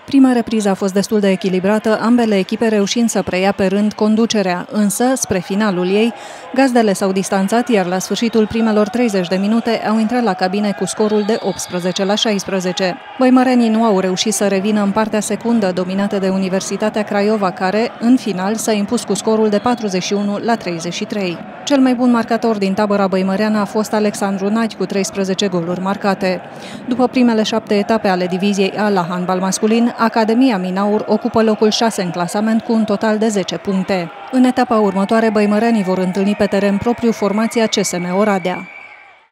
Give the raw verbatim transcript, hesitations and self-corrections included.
Prima repriză a fost destul de echilibrată, ambele echipe reușind să preia pe rând conducerea, însă, spre finalul ei, gazdele s-au distanțat, iar la sfârșitul primelor treizeci de minute au intrat la cabine cu scorul de optsprezece la șaisprezece. Băimărenii nu au reușit să revină în partea secundă, dominată de Universitatea Craiova, care, în final, s-a impus cu scorul de patruzeci și unu la treizeci și trei. Cel mai bun marcator din tabăra băimăreană a fost Alexandru Nagy, cu treisprezece goluri marcate. După primele șapte etape ale diviziei A la handbal masculin, Academia Minaur ocupă locul șase în clasament cu un total de zece puncte. În etapa următoare, băimărenii vor întâlni pe teren propriu formația C S M Oradea.